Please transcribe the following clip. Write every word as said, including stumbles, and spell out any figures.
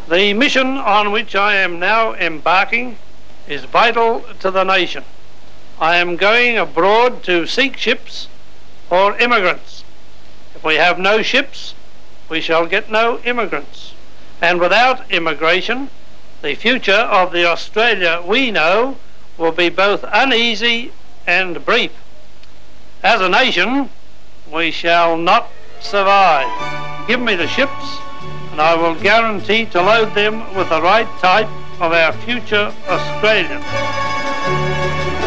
The mission on which I am now embarking is vital to the nation. I am going abroad to seek ships for immigrants. If we have no ships, we shall get no immigrants. And without immigration, the future of the Australia we know will be both uneasy and brief. As a nation, we shall not survive. Give me the ships, and I will guarantee to load them with the right type of our future Australia.